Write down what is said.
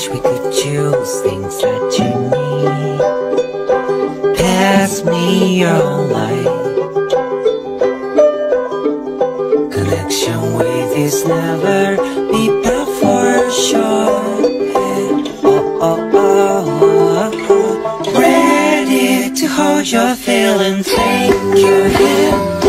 wish we could choose things that you need. Pass me your light. Connection with is never be built for sure. Ready to hold your feeling, take your hand.